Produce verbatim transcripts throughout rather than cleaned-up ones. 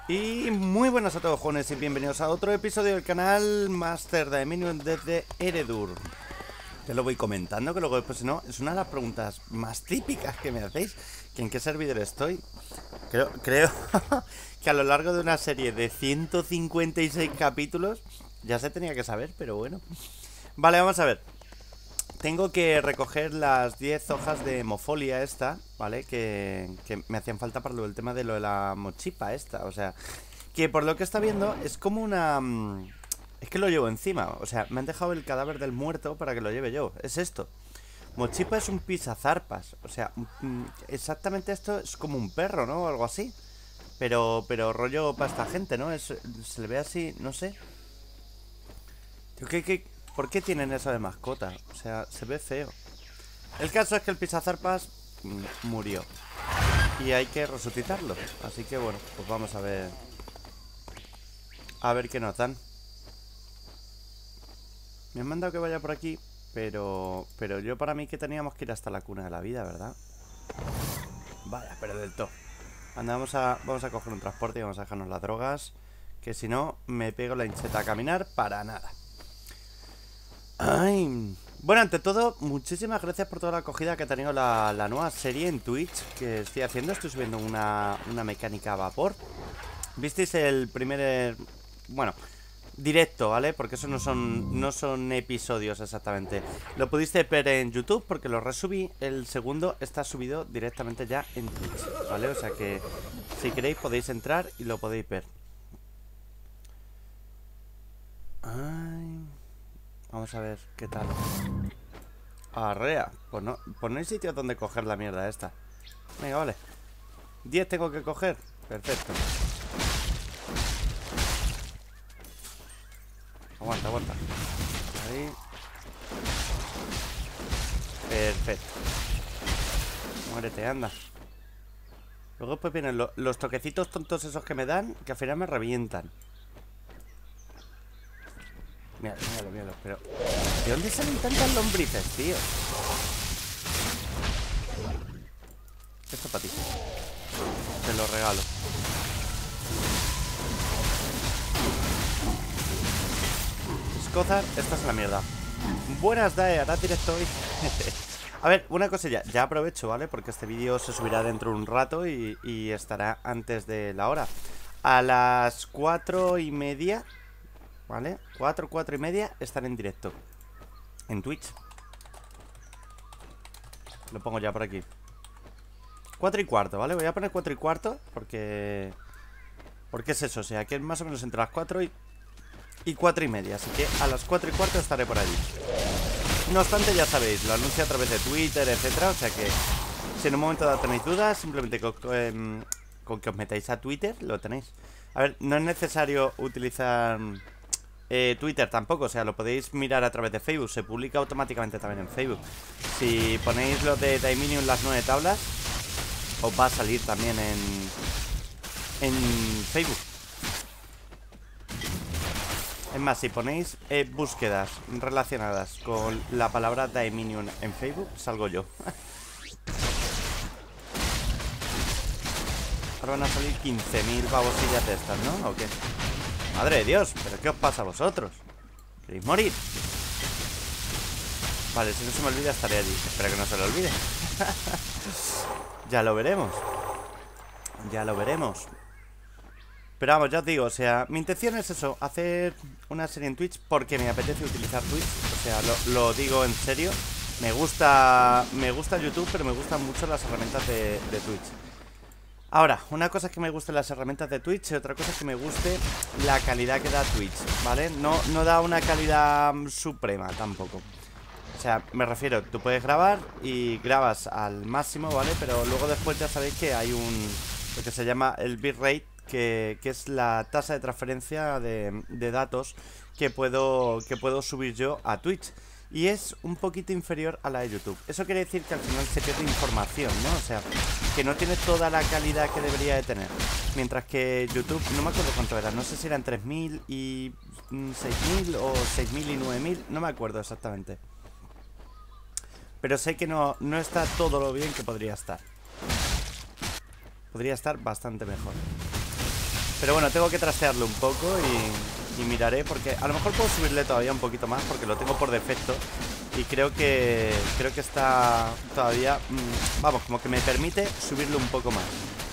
Y muy buenas a todos, jóvenes, y bienvenidos a otro episodio del canal Master Daeminium desde Eredur. Te lo voy comentando, que luego después, si no, es una de las preguntas más típicas que me hacéis, que en qué servidor estoy. Creo, creo que a lo largo de una serie de ciento cincuenta y seis capítulos ya se tenía que saber, pero bueno. Vale, vamos a ver. Tengo que recoger las diez hojas de hemofolia esta, ¿vale? Que, que me hacían falta para lo del tema de lo de la mochipa esta, o sea, que por lo que está viendo es como una... Es que lo llevo encima, o sea, me han dejado el cadáver del muerto para que lo lleve yo, es esto. Mochipa es un pisazarpas, o sea, exactamente esto es como un perro, ¿no? O algo así. Pero, pero rollo para esta gente, ¿no? Es, se le ve así, no sé. ¿Qué, qué, ¿Por qué tienen eso de mascota? O sea, se ve feo. El caso es que el pisazarpas murió y hay que resucitarlo. Así que bueno, pues vamos a ver. A ver qué nos dan. Me han mandado que vaya por aquí, pero pero yo para mí que teníamos que ir hasta la cuna de la vida, ¿verdad? Vaya, pero del todo. Anda, vamos a, vamos a coger un transporte y vamos a dejarnos las drogas, que si no me pego la hincheta a caminar para nada. Ay. Bueno, ante todo, muchísimas gracias por toda la acogida que ha tenido la, la nueva serie en Twitch que estoy haciendo. Estoy subiendo una, una mecánica a vapor. ¿Visteis el primer... Bueno, directo, ¿vale? Porque eso no son, no son episodios exactamente. Lo pudiste ver en YouTube porque lo resubí. El segundo está subido directamente ya en Twitch, ¿vale? O sea que si queréis podéis entrar y lo podéis ver. Ay... Vamos a ver qué tal. Arrea. Pues no, pues no hay sitio donde coger la mierda esta. Venga, vale. diez tengo que coger. Perfecto. Aguanta, aguanta. Ahí. Perfecto. Muérete, anda. Luego pues vienen lo, los toquecitos tontos esos que me dan, que al final me revientan. Míralo, míralo, míralo, pero... ¿de dónde salen tantas lombrices, tío? Esto para ti. Te lo regalo. Escozar, esta es la mierda. Buenas, Dae, harás directo hoy. A ver, una cosilla, ya aprovecho, ¿vale? Porque este vídeo se subirá dentro de un rato y, y estará antes de la hora. A las cuatro y media... ¿Vale? Cuatro, cuatro y media están en directo en Twitch. Lo pongo ya por aquí. Cuatro y cuarto, ¿vale? Voy a poner cuatro y cuarto porque... Porque es eso, o sea, que es más o menos entre las cuatro y... Y cuatro y media, así que a las cuatro y cuarto estaré por allí. No obstante, ya sabéis, lo anuncio a través de Twitter, etcétera. O sea que si en un momento dado tenéis dudas, simplemente con, con, con que os metáis a Twitter, lo tenéis. A ver, no es necesario utilizar... Eh, Twitter tampoco, o sea, lo podéis mirar a través de Facebook. Se publica automáticamente también en Facebook. Si ponéis lo de Daeminium las nueve tablas, os va a salir también en En Facebook. Es más, si ponéis eh, búsquedas relacionadas con la palabra Daeminium en Facebook, salgo yo. Ahora van a salir quince mil babosillas de estas, ¿no? ¿O qué? Madre de Dios, ¿pero qué os pasa a vosotros? ¿Queréis morir? Vale, si no se me olvida estaré allí. Espero que no se lo olvide. Ya lo veremos. Ya lo veremos. Pero vamos, ya os digo, o sea, mi intención es eso, hacer una serie en Twitch porque me apetece utilizar Twitch. O sea, lo, lo digo en serio. Me gusta, me gusta YouTube, pero me gustan mucho las herramientas de, de Twitch. Ahora, una cosa es que me gusten las herramientas de Twitch y otra cosa es que me guste la calidad que da Twitch, ¿vale? No, no da una calidad suprema tampoco. O sea, me refiero, tú puedes grabar y grabas al máximo, ¿vale? Pero luego después ya sabéis que hay un... lo que se llama el bitrate, que, que es la tasa de transferencia de, de datos que puedo, que puedo subir yo a Twitch. Y es un poquito inferior a la de YouTube. Eso quiere decir que al final se pierde información, ¿no? O sea, que no tiene toda la calidad que debería de tener. Mientras que YouTube, no me acuerdo cuánto era. No sé si eran tres mil y seis mil o seis mil y nueve mil. No me acuerdo exactamente. Pero sé que no, no está todo lo bien que podría estar. Podría estar bastante mejor. Pero bueno, tengo que trastearlo un poco y, y miraré, porque a lo mejor puedo subirle todavía un poquito más, porque lo tengo por defecto. Y creo que creo que está todavía, mmm, vamos, como que me permite subirlo un poco más.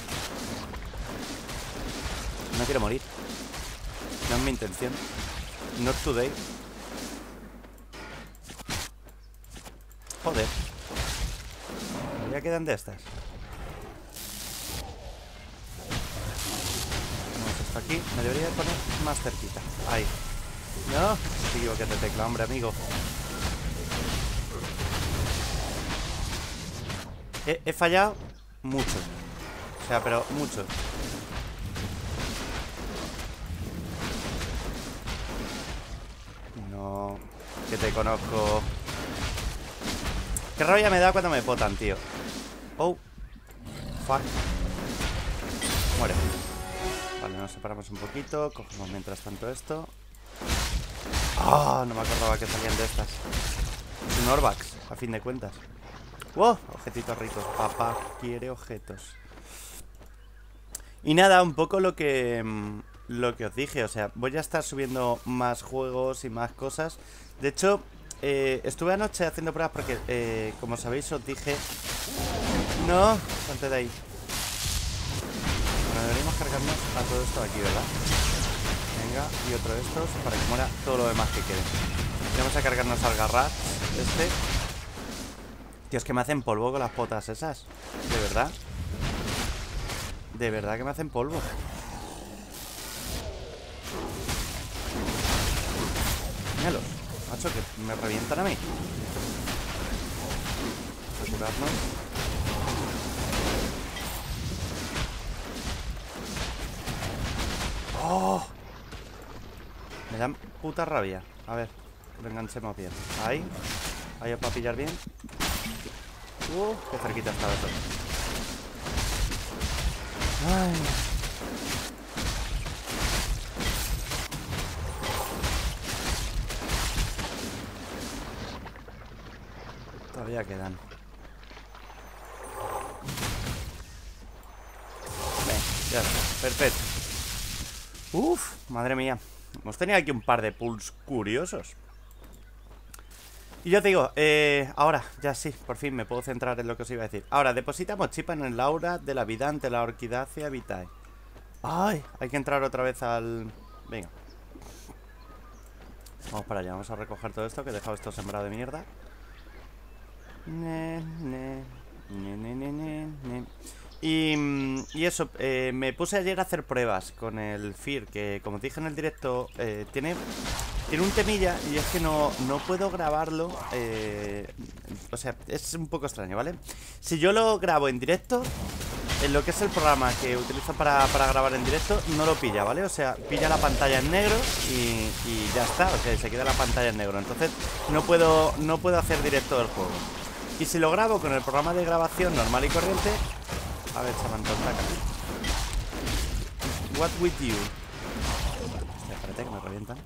No quiero morir. No es mi intención. Not today. Joder. Ya quedan de estas. Ponemos esto aquí. Me debería poner más cerquita. Ahí. No, te equivoqué de tecla, hombre, amigo. He, he fallado mucho. O sea, pero mucho. No, que te conozco. Qué rabia me da cuando me potan, tío. Oh, fuck. Muere. Vale, nos separamos un poquito. Cogemos mientras tanto esto. Ah, oh, no me acordaba que salían de estas. Es un Orbax, a fin de cuentas. ¡Wow! Objetitos ricos. Papá quiere objetos. Y nada, un poco lo que lo que os dije. O sea, voy a estar subiendo más juegos y más cosas. De hecho, eh, estuve anoche haciendo pruebas porque, eh, como sabéis, os dije... No, salte de ahí. Bueno, deberíamos cargarnos a todo esto de aquí, ¿verdad? Venga, y otro de estos para que muera todo lo demás que quede. Vamos a cargarnos al Garrat este. Tío, es que me hacen polvo con las potas esas. De verdad. De verdad que me hacen polvo. Míralos, macho, que me revientan a mí. Vamos a curarnos. ¡Oh! Me dan puta rabia. A ver, lo enganchemos bien. Ahí. Ahí para pillar bien. Uh, qué cerquita estaba eso. Ay. Todavía quedan. Ven, ya está, perfecto. Uf, madre mía. Hemos tenido aquí un par de pulls curiosos. Y yo te digo, eh, ahora, ya sí, por fin me puedo centrar en lo que os iba a decir. Ahora, depositamos chip en el aura de la vida ante la orquidácea vitae. Ay, hay que entrar otra vez al... Venga. Vamos para allá, vamos a recoger todo esto, que he dejado esto sembrado de mierda. Ne, ne, ne, ne, ne, ne, ne. Y, y eso, eh, me puse ayer a hacer pruebas con el Fear, que como te dije en el directo, eh, tiene... Tiene un temilla y es que no, no puedo grabarlo, eh, o sea, es un poco extraño, ¿vale? Si yo lo grabo en directo, en lo que es el programa que utilizo para, para grabar en directo, no lo pilla, ¿vale? O sea, pilla la pantalla en negro y, y ya está, o sea, se queda la pantalla en negro. Entonces no puedo, no puedo hacer directo del juego. Y si lo grabo con el programa de grabación normal y corriente... A ver, Samantha, ataca. What with you? Hostia, espérate que me revientan.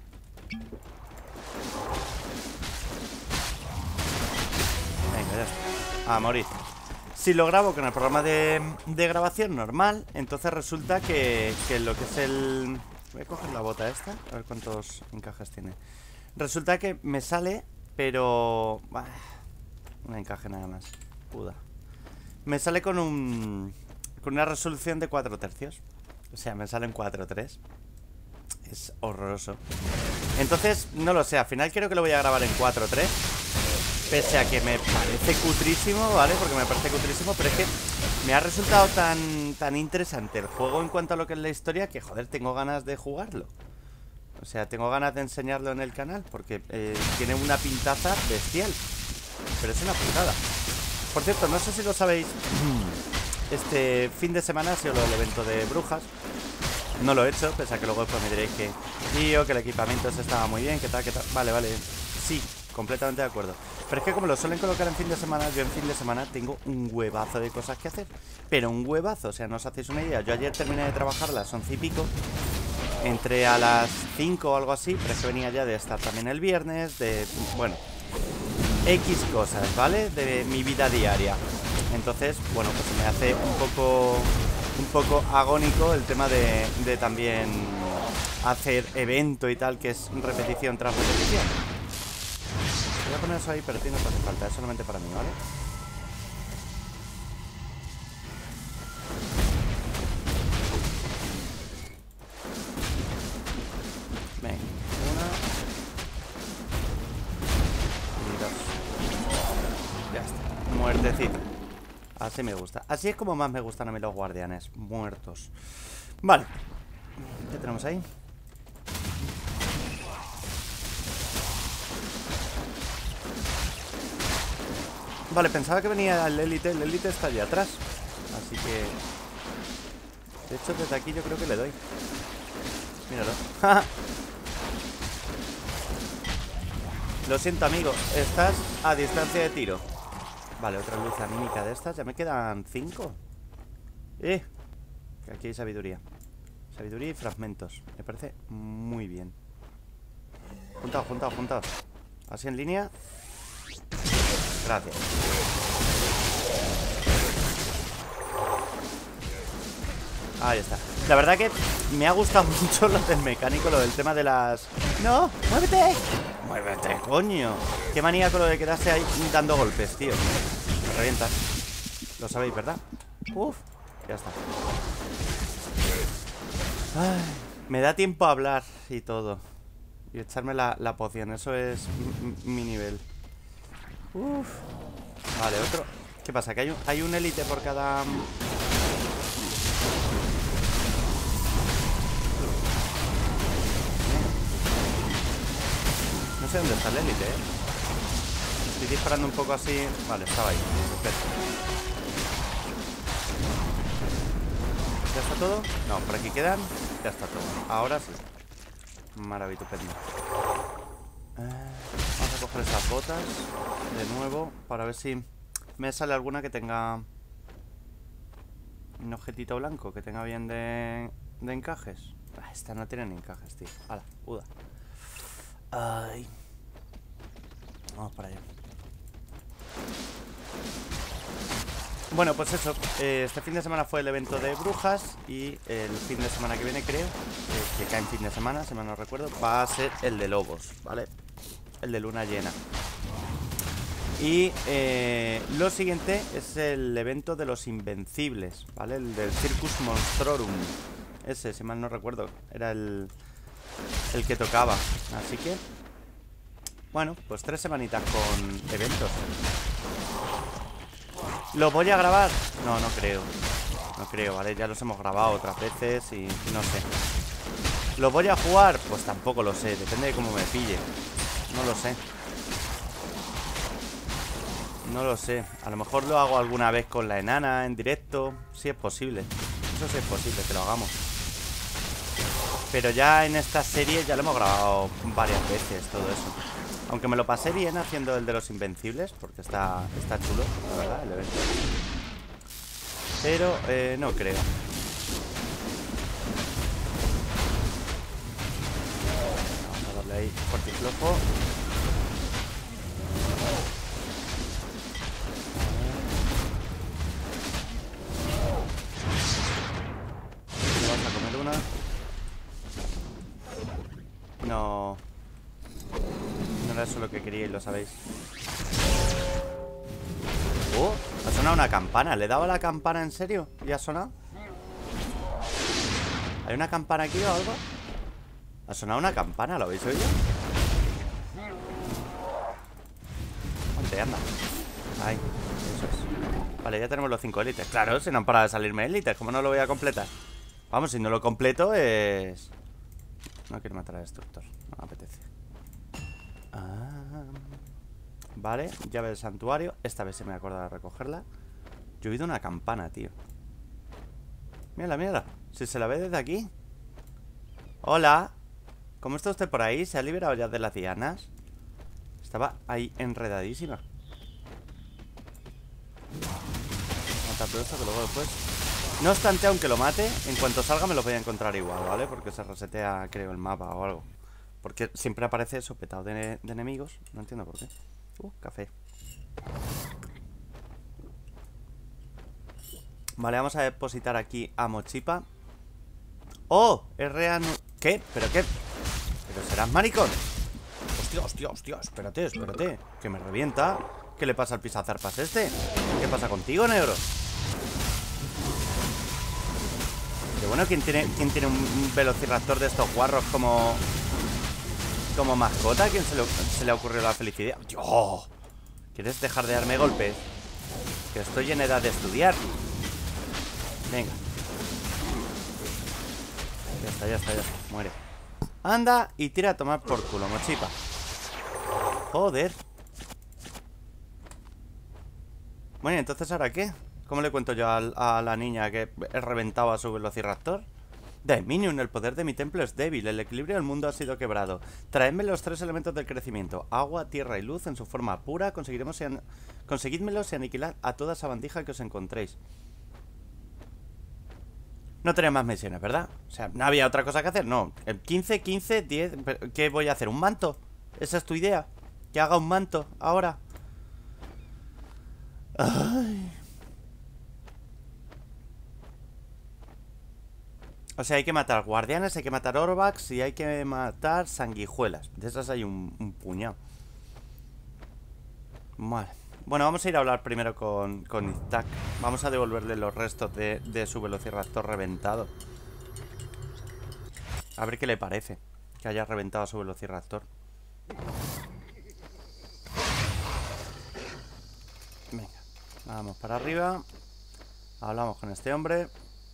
Venga, ya está. A morir. Si lo grabo con el programa de, de grabación normal, entonces resulta que, que lo que es el... Voy a coger la bota esta, a ver cuántos encajes tiene. Resulta que me sale, pero... Bah, un encaje nada más. Puda. Me sale con un... Con una resolución de cuatro tercios. O sea, me sale en cuatro tres. Es horroroso. Entonces, no lo sé, al final creo que lo voy a grabar en cuatro tres. Pese a que me parece cutrísimo, ¿vale? Porque me parece cutrísimo, pero es que me ha resultado tan, tan interesante el juego en cuanto a lo que es la historia, que joder, tengo ganas de jugarlo. O sea, tengo ganas de enseñarlo en el canal, porque eh, tiene una pintaza bestial. Pero es una putada. Por cierto, no sé si lo sabéis, este fin de semana ha sido el evento de brujas. No lo he hecho, pese a que luego después me diréis que tío, que el equipamiento ese estaba muy bien, que tal, que tal. Vale, vale, sí, completamente de acuerdo. Pero es que como lo suelen colocar en fin de semana, yo en fin de semana tengo un huevazo de cosas que hacer. Pero un huevazo, o sea, no os hacéis una idea. Yo ayer terminé de trabajar a las once y pico. Entré a las cinco o algo así, pero es que venía ya de estar también el viernes, de... bueno, X cosas, ¿vale? De mi vida diaria. Entonces, bueno, pues se me hace un poco... un poco agónico el tema de, de también hacer evento y tal, que es repetición tras repetición. Voy a poner eso ahí, pero tiene no hace falta, es solamente para mí, ¿vale? Venga, una y dos. Ya está, muertecito. Así me gusta. Así es como más me gustan a mí los guardianes. Muertos. Vale. ¿Qué tenemos ahí? Vale, pensaba que venía el élite. El élite está allá atrás. Así que... De hecho, desde aquí yo creo que le doy. Míralo. Lo siento, amigo. Estás a distancia de tiro. Vale, otra luz anímica de estas. Ya me quedan cinco. Eh, que aquí hay sabiduría. Sabiduría y fragmentos. Me parece muy bien. Juntaos, juntaos, juntaos. Así en línea. Gracias. Ahí está. La verdad que me ha gustado mucho lo del mecánico, lo del tema de las... ¡No! ¡Muévete! ¡Muévete, coño! Qué manía con lo de quedarse ahí dando golpes, tío. Me revientas. Lo sabéis, ¿verdad? Uf, ya está. Ay, me da tiempo a hablar y todo. Y echarme la, la poción. Eso es mi nivel. Uf. Vale, otro. ¿Qué pasa? Que hay un, hay un élite por cada... No sé dónde está el élite, ¿eh? Estoy disparando un poco así. Vale, estaba ahí. Perfecto. ¿Ya está todo? No, por aquí quedan. Ya está todo. Ahora sí. Maravilloso. Eh, vamos a coger esas botas de nuevo para ver si me sale alguna que tenga un objetito blanco, que tenga bien de, de encajes. Ah, esta no tiene ni encajes, tío. Hala, uda. Ay. Vamos para allá. Bueno, pues eso, eh, este fin de semana fue el evento de brujas. Y el fin de semana que viene, creo, eh, que cae en fin de semana, si mal no recuerdo, va a ser el de lobos, ¿vale? El de luna llena. Y eh, lo siguiente es el evento de los invencibles, ¿vale? El del Circus Monstrorum. Ese, si mal no recuerdo, era el, el que tocaba. Así que, bueno, pues tres semanitas con eventos. ¿Los voy a grabar? No, no creo. No creo, ¿vale? Ya los hemos grabado otras veces y, y no sé. ¿Los voy a jugar? Pues tampoco lo sé. Depende de cómo me pille. No lo sé. No lo sé. A lo mejor lo hago alguna vez con la enana en directo. Sí es posible. Eso sí es posible que lo hagamos. Pero ya en esta serie ya lo hemos grabado varias veces todo eso. Aunque me lo pasé bien haciendo el de los invencibles, porque está, está chulo, la verdad, el evento. Pero eh, no creo. Vamos a darle ahí fuerte y flojo. Vamos a comer una. No. No era eso lo que quería y lo sabéis. Oh, ha sonado una campana. ¿Le he dado a la campana en serio? ¿Y ha sonado? ¿Hay una campana aquí o algo? Ha sonado una campana, ¿lo habéis oído? ¿Dónde anda? Ahí, eso es. Vale, ya tenemos los cinco élites. Claro, si no han parado de salirme élites, ¿cómo no lo voy a completar? Vamos, si no lo completo es... No quiero matar al destructor, no me apetece. Ah, vale, llave del santuario. Esta vez se me acuerda de recogerla. Yo he oído una campana, tío. Mírala, mírala. Si se la ve desde aquí. Hola. ¿Cómo está usted por ahí? ¿Se ha liberado ya de las dianas? Estaba ahí enredadísima. Matar todo esto que luego después... No obstante, aunque lo mate, en cuanto salga me lo voy a encontrar igual, ¿vale? Porque se resetea, creo, el mapa o algo. Porque siempre aparece sopetado de, de enemigos. No entiendo por qué. Uh, café. Vale, vamos a depositar aquí a Mochipa. ¡Oh! R A... ¿Qué? ¿Pero qué? ¿Pero serás maricón? Hostia, hostia, hostia, espérate, espérate. Que me revienta. ¿Qué le pasa al pisazarpas este? ¿Qué pasa contigo, negro? Qué bueno, ¿quién tiene, quién tiene un velociraptor de estos guarros como... como mascota? ¿A quién se le, se le ocurrió la felicidad? ¡Oh! ¿Quieres dejar de darme golpes? Que estoy en edad de estudiar. Venga. Ya está, ya está, ya está. Muere. Anda y tira a tomar por culo, Mochipa. Joder. Bueno, ¿y entonces ahora qué? ¿Cómo le cuento yo a, a la niña que he reventado a su velociraptor? Dominion, el poder de mi templo es débil. El equilibrio del mundo ha sido quebrado. Traedme los tres elementos del crecimiento: agua, tierra y luz en su forma pura. Conseguiremos y an... Conseguídmelos y aniquilad a toda esa bandija que os encontréis. No tenía más misiones, ¿verdad? O sea, no había otra cosa que hacer. No, el quince, quince, diez... ¿Qué voy a hacer? ¿Un manto? ¿Esa es tu idea? ¿Que haga un manto ahora? Ay. O sea, hay que matar guardianes, hay que matar orvax y hay que matar sanguijuelas. De esas hay un, un puñado. Vale. Bueno, vamos a ir a hablar primero con, con Iztak. Vamos a devolverle los restos de, de su velociraptor reventado. A ver qué le parece que haya reventado a su velociraptor. Venga, vamos para arriba. Hablamos con este hombre.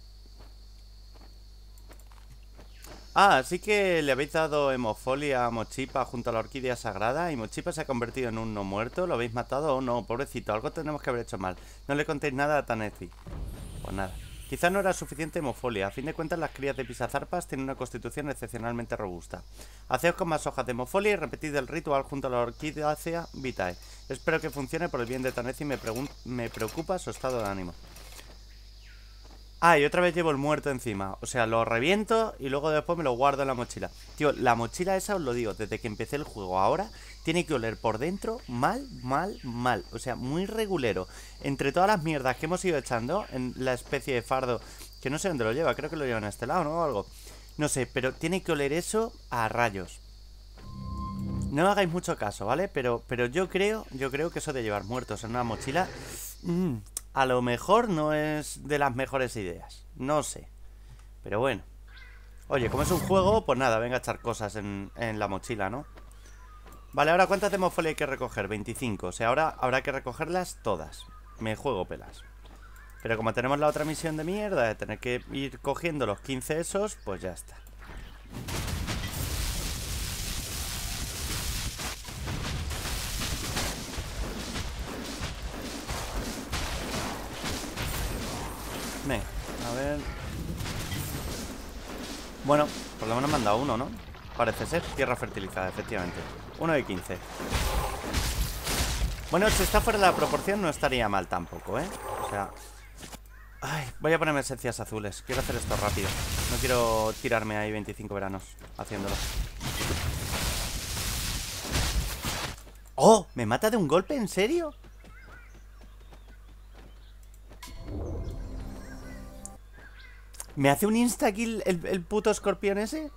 Ah, así que le habéis dado hemofolia a Mochipa junto a la orquídea sagrada y Mochipa se ha convertido en un no muerto. ¿Lo habéis matado o no? Pobrecito, algo tenemos que haber hecho mal. No le contéis nada a Tanezi. Pues nada. Quizá no era suficiente hemofolia. A fin de cuentas, las crías de pisazarpas tienen una constitución excepcionalmente robusta. Haceos con más hojas de hemofolia y repetid el ritual junto a la orquídea vitae. Espero que funcione por el bien de Tanezi y me, me preocupa su estado de ánimo. Ah, y otra vez llevo el muerto encima. O sea, lo reviento y luego después me lo guardo en la mochila. Tío, la mochila esa, os lo digo, desde que empecé el juego ahora, tiene que oler por dentro mal, mal, mal. O sea, muy regulero. Entre todas las mierdas que hemos ido echando en la especie de fardo, que no sé dónde lo lleva, creo que lo lleva en este lado, ¿no? O algo. No sé, pero tiene que oler eso a rayos. No me hagáis mucho caso, ¿vale? Pero, pero yo creo, yo creo que eso de llevar muertos en una mochila... Mmm, a lo mejor no es de las mejores ideas. No sé. Pero bueno. Oye, como es un juego, pues nada, venga a echar cosas en, en la mochila, ¿no? Vale, ahora ¿cuántas de hemofolia hay que recoger? veinticinco. O sea, ahora habrá que recogerlas todas. Me juego pelas. Pero como tenemos la otra misión de mierda de tener que ir cogiendo los quince esos, pues ya está. Venga, a ver. Bueno, por lo menos me han dado uno, ¿no? Parece ser, tierra fertilizada, efectivamente. Uno de quince. Bueno, si está fuera de la proporción no estaría mal tampoco, ¿eh? O sea... Ay, voy a ponerme esencias azules. Quiero hacer esto rápido. No quiero tirarme ahí veinticinco veranos haciéndolo. ¡Oh! ¿Me mata de un golpe? ¿En serio? ¿Me hace un insta-kill el, el puto escorpión ese?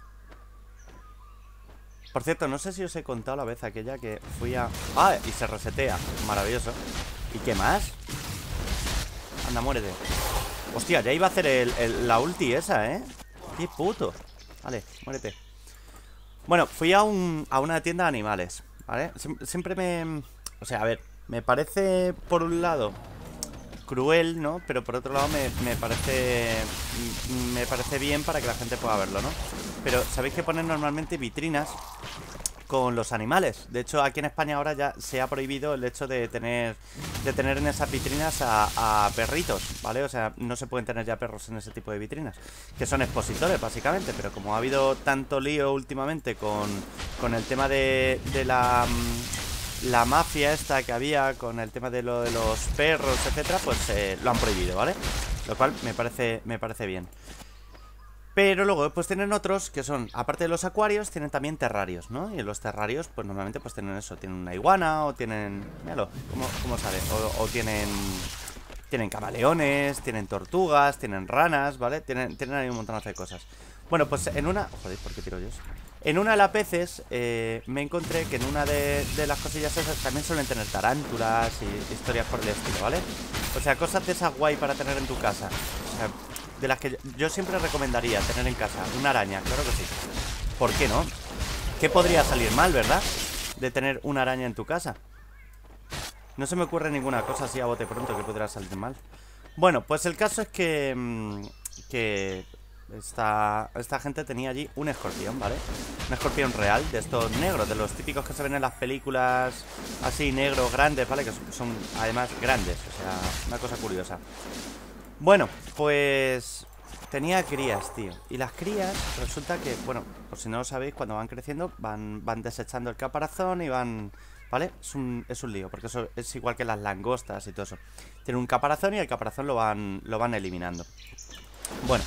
Por cierto, no sé si os he contado la vez aquella que fui a... ¡Ah! Y se resetea. Maravilloso. ¿Y qué más? Anda, muérete. Hostia, ya iba a hacer el, el, la ulti esa, ¿eh? ¡Qué puto! Vale, muérete. Bueno, fui a, un, a una tienda de animales, ¿vale? Sie siempre me... O sea, a ver, me parece, por un lado... cruel, ¿no? Pero por otro lado me, me parece me parece bien para que la gente pueda verlo, ¿no? Pero sabéis que ponen normalmente vitrinas con los animales. De hecho, aquí en España ahora ya se ha prohibido el hecho de tener de tener en esas vitrinas a, a perritos, ¿vale? O sea, no se pueden tener ya perros en ese tipo de vitrinas, que son expositores, básicamente. Pero como ha habido tanto lío últimamente con, con el tema de, de la... la mafia esta que había con el tema de lo de los perros, etcétera, pues eh, lo han prohibido, ¿vale? Lo cual me parece, me parece bien. Pero luego pues tienen otros que son, aparte de los acuarios, tienen también terrarios, ¿no? Y en los terrarios pues normalmente pues tienen eso, tienen una iguana o tienen... Míralo, ¿cómo, cómo sale? O, o tienen... Tienen camaleones, tienen tortugas, tienen ranas, ¿vale? Tienen, tienen ahí un montón de cosas. Bueno, pues en una... Joder, ¿por qué tiro yo eso? En una de las veces eh, me encontré que en una de, de las cosillas esas también suelen tener tarántulas y historias por el estilo, ¿vale? O sea, cosas de esas guay para tener en tu casa. O sea, de las que yo, yo siempre recomendaría tener en casa. Una araña, claro que sí. ¿Por qué no? ¿Qué podría salir mal, verdad? De tener una araña en tu casa. No se me ocurre ninguna cosa así a bote pronto que pudiera salir mal. Bueno, pues el caso es que... Mmm, que... Esta, esta gente tenía allí un escorpión, ¿vale? Un escorpión real, de estos negros, de los típicos que se ven en las películas así, negros, grandes, ¿vale? Que son, son además grandes, o sea, una cosa curiosa. Bueno, pues tenía crías, tío. Y las crías, resulta que, bueno, por si no lo sabéis, cuando van creciendo van, van desechando el caparazón y van... ¿Vale? Es un, es un lío, porque eso es igual que las langostas y todo eso. Tienen un caparazón y el caparazón lo van, lo van eliminando. Bueno,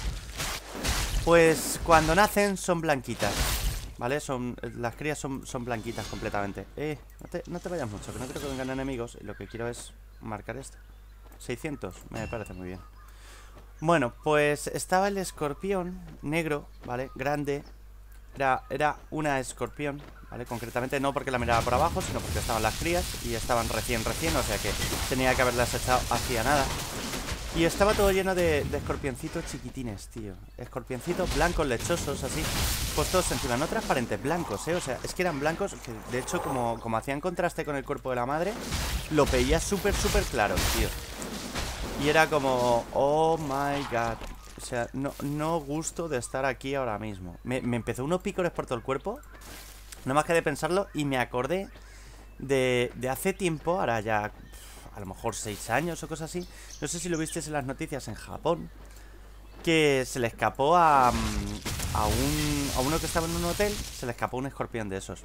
pues cuando nacen son blanquitas, ¿vale? Son, las crías son, son blanquitas completamente. Eh, no te, no te vayas mucho, que no creo que vengan enemigos. Y lo que quiero es marcar esto. seiscientos, me parece muy bien. Bueno, pues estaba el escorpión negro, ¿vale? Grande. Era, era una escorpión, ¿vale? Concretamente no porque la miraba por abajo, sino porque estaban las crías y estaban recién, recién, o sea que tenía que haberlas echado hacia nada. Y estaba todo lleno de, de escorpioncitos chiquitines, tío. Escorpioncitos blancos, lechosos, así, puestos encima, no transparentes, blancos, ¿eh? O sea, es que eran blancos, que de hecho, como, como hacían contraste con el cuerpo de la madre, lo veía súper, súper claro, tío. Y era como, oh my god. O sea, no, no gusto de estar aquí ahora mismo. Me, me empezó unos picores por todo el cuerpo, no más que de pensarlo, y me acordé de, de hace tiempo, ahora ya... a lo mejor seis años o cosas así. No sé si lo visteis en las noticias en Japón, que se le escapó a, a un a uno que estaba en un hotel. Se le escapó un escorpión de esos.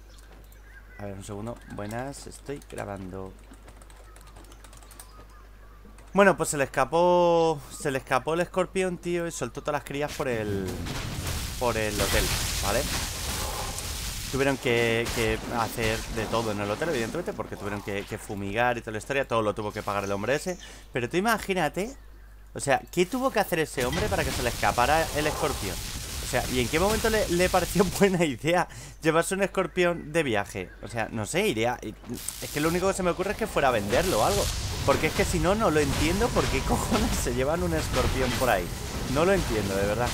A ver, un segundo. Buenas, estoy grabando. Bueno, pues se le escapó Se le escapó el escorpión, tío, y soltó todas las crías por el Por el hotel, ¿vale? Tuvieron que, que hacer de todo en el hotel, evidentemente, porque tuvieron que, que fumigar y toda la historia. Todo lo tuvo que pagar el hombre ese. Pero tú imagínate, o sea, ¿qué tuvo que hacer ese hombre para que se le escapara el escorpión? O sea, ¿y en qué momento le, le pareció buena idea llevarse un escorpión de viaje? O sea, no sé, iría... Es que lo único que se me ocurre es que fuera a venderlo o algo. Porque es que si no, no lo entiendo por qué cojones se llevan un escorpión por ahí. No lo entiendo, de verdad.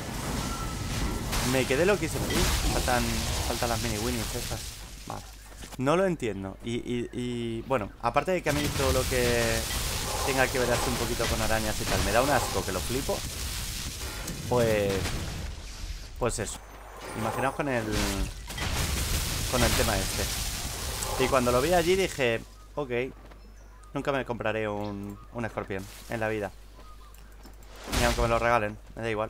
Me quedé loquísimo. Uy, faltan, faltan las mini winnies estas. Vale. No lo entiendo. Y, y, y bueno, aparte de que a mí todo lo que tenga que ver así un poquito con arañas y tal me da un asco que lo flipo. Pues... Pues eso. Imaginaos con el... Con el tema este. Y cuando lo vi allí dije... Ok. Nunca me compraré un, un escorpión en la vida. Ni aunque me lo regalen. Me da igual.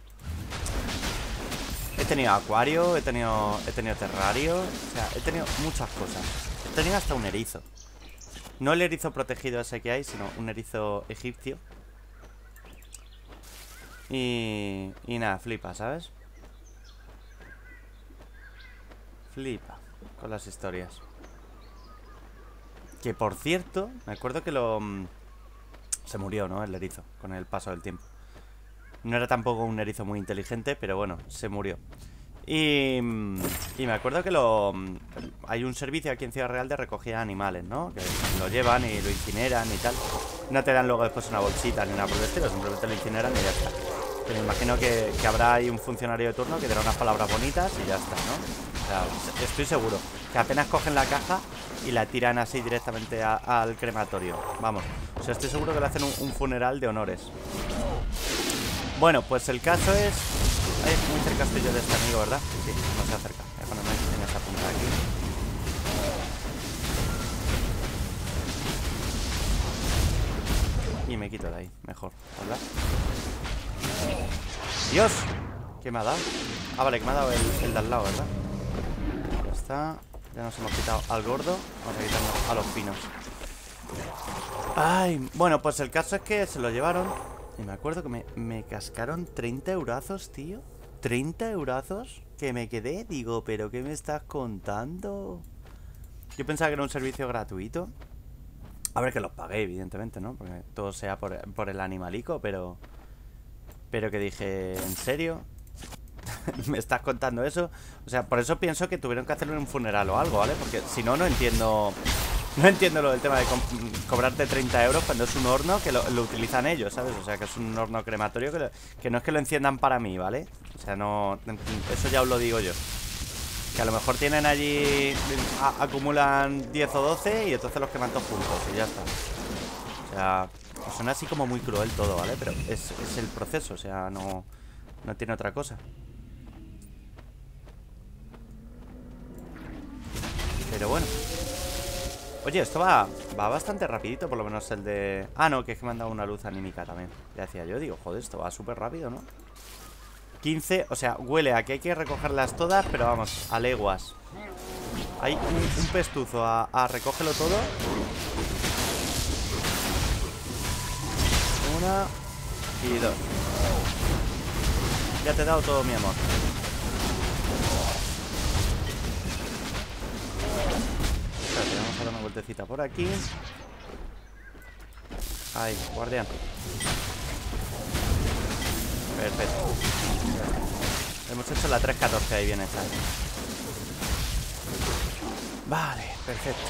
He tenido acuario, he tenido, he tenido terrario. O sea, he tenido muchas cosas. He tenido hasta un erizo. No el erizo protegido ese que hay, sino un erizo egipcio. Y, y nada, flipa, ¿sabes? Flipa con las historias. Que por cierto, me acuerdo que lo... Se murió, ¿no? El erizo, con el paso del tiempo. No era tampoco un erizo muy inteligente, pero bueno, se murió. Y, y me acuerdo que lo... Hay un servicio aquí en Ciudad Real de recogida de animales, ¿no? Que lo llevan y lo incineran y tal. No te dan luego después una bolsita ni nada por el estilo, simplemente lo incineran y ya está. Pero me imagino que, que habrá ahí un funcionario de turno que dirá unas palabras bonitas y ya está, ¿no? O sea, estoy seguro que apenas cogen la caja y la tiran así directamente a, al crematorio. Vamos, o sea, estoy seguro que le hacen un, un funeral de honores. Bueno, pues el caso es... Ay, muy cerca estoy yo de este amigo, ¿verdad? Sí, no se acerca. Voy a ponerme en esa punta de aquí. Y me quito de ahí, mejor, ¿verdad? ¡Dios! ¿Qué me ha dado? Ah, vale, que me ha dado el, el de al lado, ¿verdad? Ya está. Ya nos hemos quitado al gordo. Vamos a quitarnos a los pinos. Ay, bueno, pues el caso es que se lo llevaron. Y me acuerdo que me, me cascaron treinta eurazos, tío. treinta eurazos. Que me quedé, digo, ¿pero qué me estás contando? Yo pensaba que era un servicio gratuito. A ver, que los pagué, evidentemente, ¿no? Porque todo sea por, por el animalico, pero... Pero que dije, ¿en serio? ¿Me estás contando eso? O sea, por eso pienso que tuvieron que hacerlo en un funeral o algo, ¿vale? Porque si no, no entiendo... No entiendo lo del tema de co cobrarte treinta euros cuando es un horno que lo, lo utilizan ellos, ¿sabes? O sea, que es un horno crematorio que, lo, que no es que lo enciendan para mí, ¿vale? O sea, no... Eso ya os lo digo yo. Que a lo mejor tienen allí... A, acumulan diez o doce y entonces los queman todos juntos y ya está. O sea, suena así como muy cruel todo, ¿vale? Pero es, es el proceso, o sea, no... No tiene otra cosa. Pero bueno. Oye, esto va, va bastante rapidito, por lo menos el de... Ah, no, que es que me han dado una luz anímica también. Ya decía yo, digo, joder, esto va súper rápido, ¿no? quince, o sea, huele a que hay que recogerlas todas, pero vamos, a leguas. Hay un, un pestuzo a, a recógelo todo. Una y dos. Ya te he dado todo, mi amor. Espérate, vamos a dar una vueltecita por aquí. Ahí, guardián. Perfecto. Hemos hecho la tres catorce ahí bien hecha. Vale, perfecto.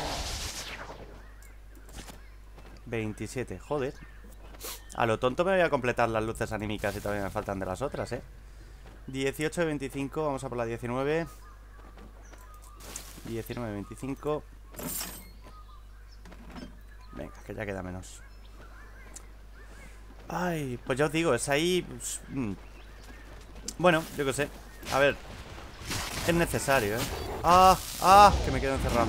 veintisiete, joder. A lo tonto me voy a completar las luces anímicas y todavía me faltan de las otras, ¿eh? dieciocho de veinticinco, vamos a por la diecinueve. diecinueve de veinticinco. Venga, que ya queda menos. Ay, pues ya os digo, es ahí... Pues, mm. Bueno, yo qué sé. A ver, es necesario, ¿eh? ¡Ah! ¡Ah! Que me quedo encerrado.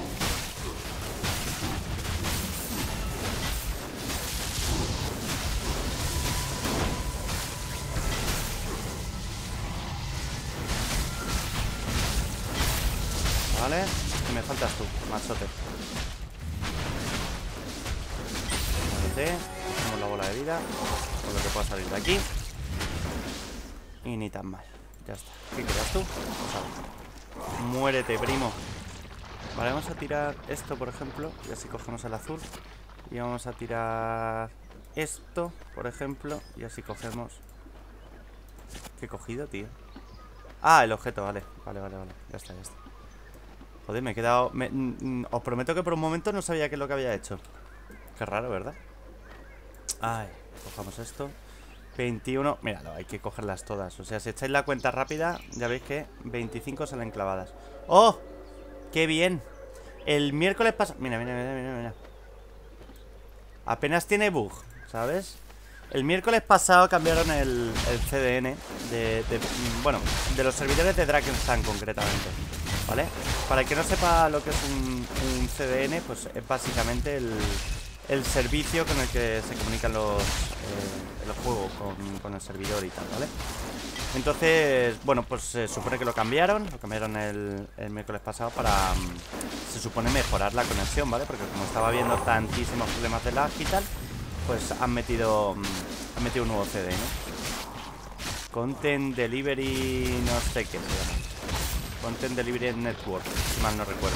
Vale, y me faltas tú, machote. Muérete. Tenemos la bola de vida, con lo que pueda salir de aquí. Y ni tan mal. Ya está. ¿Qué quedas tú? Pues a ver. Muérete, primo. Vale, vamos a tirar esto, por ejemplo. Y así cogemos el azul. Y vamos a tirar esto, por ejemplo. Y así cogemos... ¿Qué he cogido, tío? Ah, el objeto, vale. Vale, vale, vale. Ya está, ya está. Joder, me he quedado... Me... Os prometo que por un momento no sabía qué es lo que había hecho. Qué raro, ¿verdad? Ay, cojamos esto. veintiuno, míralo, hay que cogerlas todas. O sea, si echáis la cuenta rápida, ya veis que veinticinco salen clavadas. ¡Oh! ¡Qué bien! El miércoles pasado... Mira, mira, mira, mira, mira. Apenas tiene bug, ¿sabes? El miércoles pasado cambiaron el, el C D N de, de... Bueno, de los servidores de Drakenstan concretamente, ¿vale? Para el que no sepa lo que es un, un C D N, pues es básicamente el... el servicio con el que se comunican los, eh, los juegos con, con el servidor y tal, ¿vale? Entonces, bueno, pues se supone que lo cambiaron. Lo cambiaron el, el miércoles pasado para, um, se supone, mejorar la conexión, ¿vale? Porque como estaba habiendo tantísimos problemas de lag y tal, pues han metido, um, han metido un nuevo C D, ¿no? Content Delivery, no sé qué se llama. Content Delivery Network, si mal no recuerdo,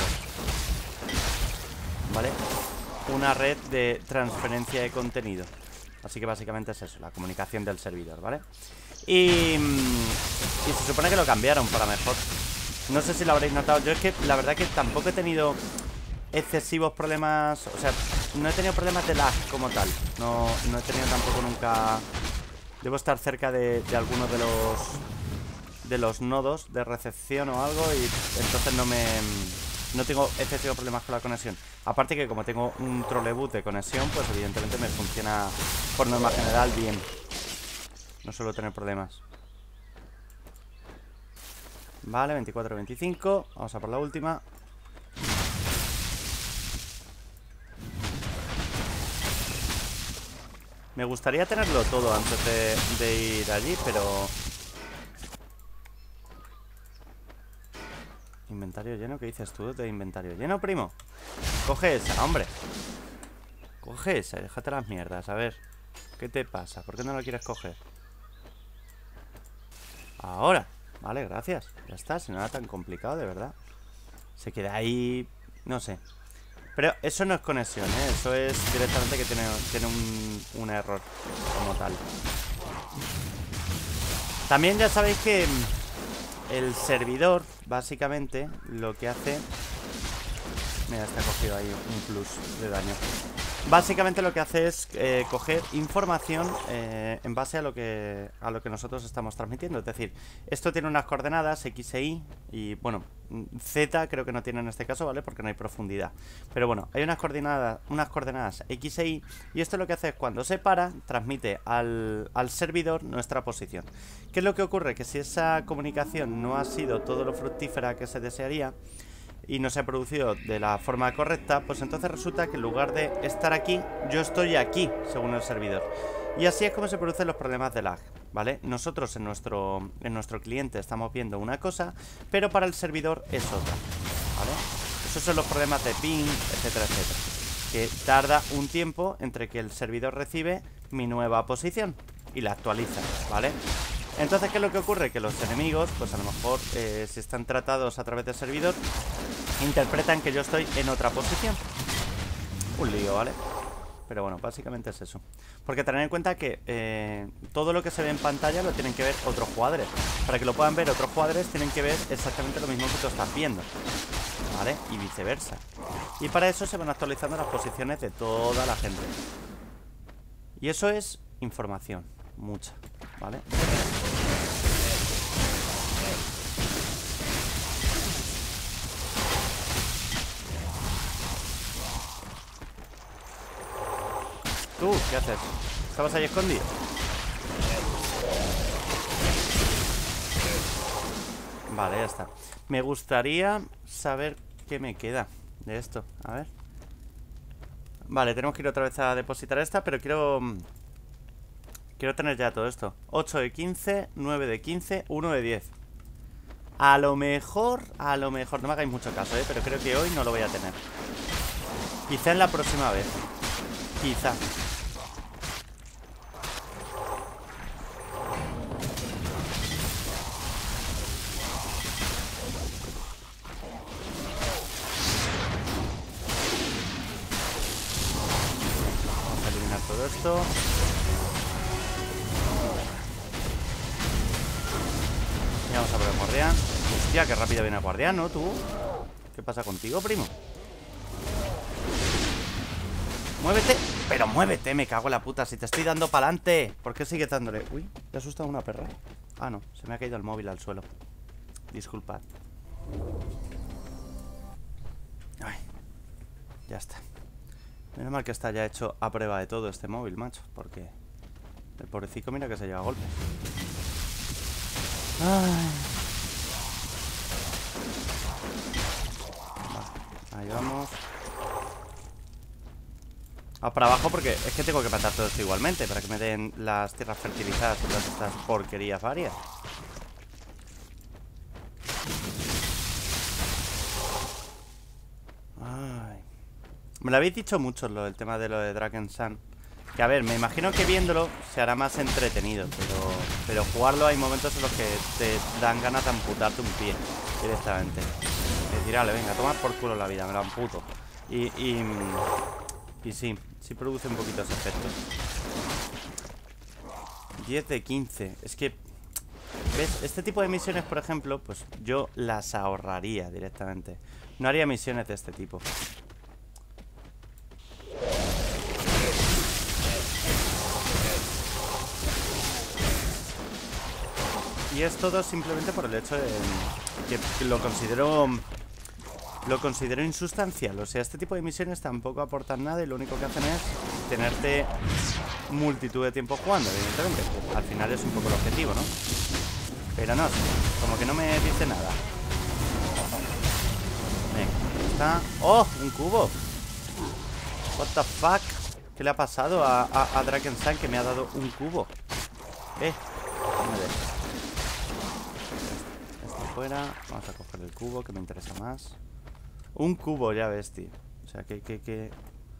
¿vale? Una red de transferencia de contenido. Así que básicamente es eso, la comunicación del servidor, ¿vale? Y, y se supone que lo cambiaron para mejor. No sé si lo habréis notado. Yo es que la verdad que tampoco he tenido excesivos problemas. O sea, no he tenido problemas de lag como tal. No, no he tenido tampoco nunca. Debo estar cerca de, de algunos de los De los nodos de recepción o algo. Y entonces no me... No tengo excesivos problemas con la conexión. Aparte que como tengo un trolebus de conexión, pues evidentemente me funciona por norma general bien. No suelo tener problemas. Vale, veinticuatro veinticinco. Vamos a por la última. Me gustaría tenerlo todo antes de, de ir allí, pero... Inventario lleno, ¿qué dices tú de inventario lleno, primo? Coge esa, hombre. Coge esa y déjate las mierdas. A ver, ¿qué te pasa? ¿Por qué no lo quieres coger? Ahora. Vale, gracias. Ya está, si no era tan complicado, de verdad. Se queda ahí... No sé. Pero eso no es conexión, ¿eh? Eso es directamente que tiene, tiene un, un error como tal. También ya sabéis que el servidor, básicamente, lo que hace... Mira, está cogido ahí un plus de daño. Básicamente lo que hace es eh, coger información eh, en base a lo que a lo que nosotros estamos transmitiendo. Es decir, esto tiene unas coordenadas X e Y y, bueno, Z creo que no tiene en este caso, ¿vale? Porque no hay profundidad. Pero bueno, hay unas coordenadas, unas coordenadas X e Y y esto lo que hace es cuando se para, transmite al, al servidor nuestra posición. ¿Qué es lo que ocurre? Que si esa comunicación no ha sido todo lo fructífera que se desearía y no se ha producido de la forma correcta, pues entonces resulta que en lugar de estar aquí, yo estoy aquí, según el servidor. Y así es como se producen los problemas de lag, ¿vale? Nosotros en nuestro, en nuestro cliente estamos viendo una cosa, pero para el servidor es otra, ¿vale? Esos son los problemas de ping, etcétera, etcétera. Que tarda un tiempo entre que el servidor recibe mi nueva posición y la actualiza, ¿vale? Entonces, ¿qué es lo que ocurre? Que los enemigos, pues a lo mejor, eh, si están tratados a través del servidor, interpretan que yo estoy en otra posición. Un lío, ¿vale? Pero bueno, básicamente es eso. Porque tener en cuenta que eh, todo lo que se ve en pantalla lo tienen que ver otros jugadores. Para que lo puedan ver otros jugadores, tienen que ver exactamente lo mismo que tú estás viendo, ¿vale? Y viceversa. Y para eso se van actualizando las posiciones de toda la gente. Y eso es información, mucha, ¿vale? ¿Tú qué haces? ¿Estabas ahí escondido? Vale, ya está. Me gustaría saber qué me queda de esto. A ver. Vale, tenemos que ir otra vez a depositar esta, pero quiero... Quiero tener ya todo esto. ocho de quince, nueve de quince, uno de diez. A lo mejor, a lo mejor, no me hagáis mucho caso, ¿eh? Pero creo que hoy no lo voy a tener. Quizá en la próxima vez. Quizá. Vamos a eliminar todo esto. Y vamos a por el guardián. Hostia, qué rápido viene el guardián, ¿no? ¿Tú? ¿Qué pasa contigo, primo? ¡Muévete! ¡Pero muévete! Me cago en la puta. Si te estoy dando para adelante. ¿Por qué sigues dándole? Uy, ¿te ha asustado una perra? Ah, no. Se me ha caído el móvil al suelo. Disculpad. Ay. Ya está. Menos mal que está ya hecho a prueba de todo este móvil, macho. Porque el pobrecito mira que se lleva golpes. Ay. Vale, ahí vamos. Vamos para abajo porque es que tengo que matar todo esto igualmente para que me den las tierras fertilizadas y todas estas porquerías varias. Ay. Me lo habéis dicho mucho lo del tema de lo de Dragon Sun. Que a ver, me imagino que viéndolo se hará más entretenido, pero, pero jugarlo hay momentos en los que te dan ganas de amputarte un pie directamente. Es decir, vale, venga, toma por culo la vida, me lo amputo. Y, y, y sí, sí produce un poquito ese efecto. diez de quince. Es que, ¿ves? Este tipo de misiones, por ejemplo, pues yo las ahorraría directamente. No haría misiones de este tipo. Y es todo simplemente por el hecho de que lo considero Lo considero insustancial. O sea, este tipo de misiones tampoco aportan nada y lo único que hacen es tenerte multitud de tiempo jugando, evidentemente. Al final es un poco el objetivo, ¿no? Pero no, como que no me dice nada. Venga, está. ¡Oh! Un cubo. What the fuck. ¿Qué le ha pasado a, a, a Dragon Sun que me ha dado un cubo? Eh, no me dejes. Fuera. Vamos a coger el cubo que me interesa más. Un cubo, ya ves, tío. O sea, que, que, que...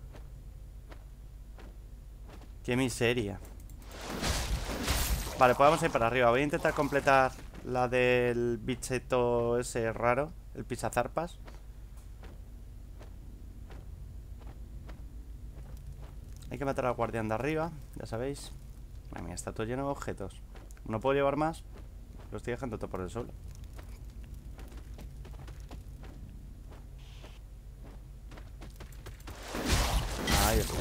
Qué miseria. Vale, pues vamos a ir para arriba. Voy a intentar completar la del bicheto ese raro, el pisazarpas. Hay que matar al guardián de arriba, ya sabéis. Madre mía, está todo lleno de objetos. No puedo llevar más. Lo estoy dejando todo por el suelo. Ahí está.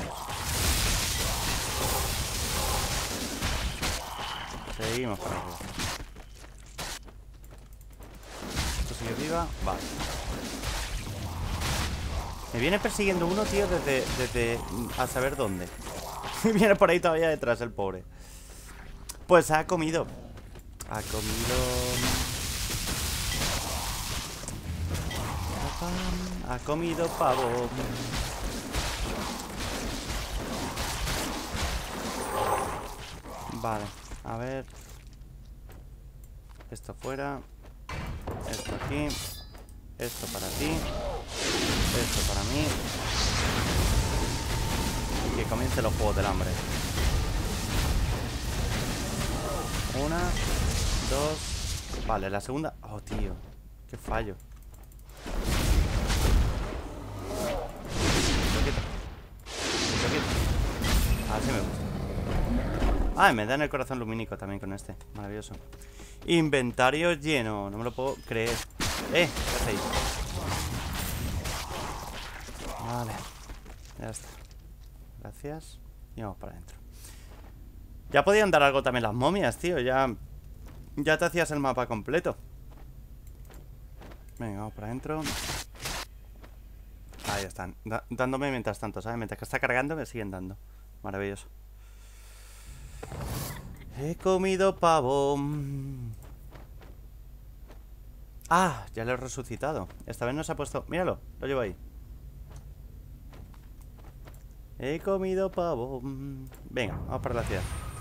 Seguimos para arriba. Esto sigue viva. Vale. Me viene persiguiendo uno, tío, desde, desde a saber dónde. Viene por ahí todavía detrás el pobre. Pues ha comido. Ha comido... Ha comido pavo. Vale, a ver. Esto fuera. Esto aquí. Esto para ti. Esto para mí. Y que comience los juegos del hambre. Una, dos. Vale, la segunda. Oh, tío. Qué fallo. Así me gusta. Ah, me dan el corazón lumínico también con este. Maravilloso. Inventario lleno. No me lo puedo creer. Eh, ¿qué hacéis? Vale. Ya está. Gracias. Y vamos para adentro. Ya podían dar algo también las momias, tío. Ya, ya te hacías el mapa completo. Venga, vamos para adentro. Ahí están, da dándome mientras tanto, ¿sabes? Mientras que está cargando me siguen dando. Maravilloso. He comido pavo. Ah, ya lo he resucitado. Esta vez no se ha puesto... Míralo, lo llevo ahí. He comido pavo. Venga, vamos para la ciudad.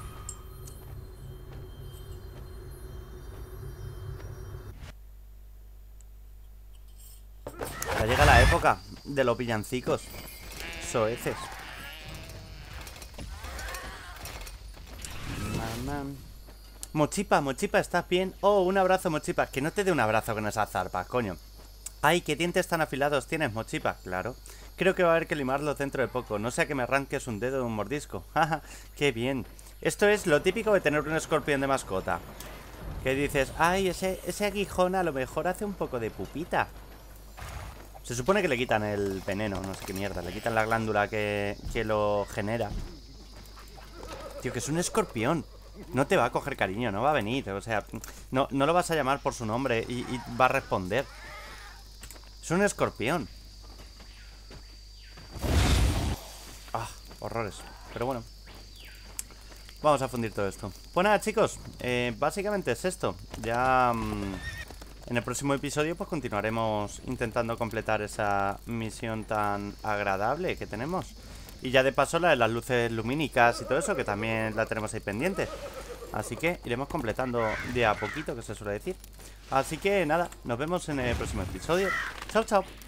Ya llega la época de los villancicos soeces. Mochipa, Mochipa, ¿estás bien? Oh, un abrazo, Mochipa. Que no te dé un abrazo con esa zarpa, coño. Ay, qué dientes tan afilados tienes, Mochipa. Claro. Creo que va a haber que limarlos dentro de poco. No sea que me arranques un dedo de un mordisco. Jaja, qué bien. Esto es lo típico de tener un escorpión de mascota. Que dices, ay, ese, ese aguijón a lo mejor hace un poco de pupita. Se supone que le quitan el veneno, no sé qué mierda. Le quitan la glándula que, que lo genera. Tío, que es un escorpión. No te va a coger cariño, no va a venir. O sea, no, no lo vas a llamar por su nombre y, y va a responder. Es un escorpión. Ah, horrores. Pero bueno, vamos a fundir todo esto. Pues nada, chicos, eh, básicamente es esto. Ya mmm, en el próximo episodio pues continuaremos intentando completar esa misión tan agradable que tenemos. Y ya de paso la de las luces lumínicas y todo eso, que también la tenemos ahí pendiente. Así que iremos completando de a poquito, que se suele decir. Así que nada, nos vemos en el próximo episodio. Chao, chao.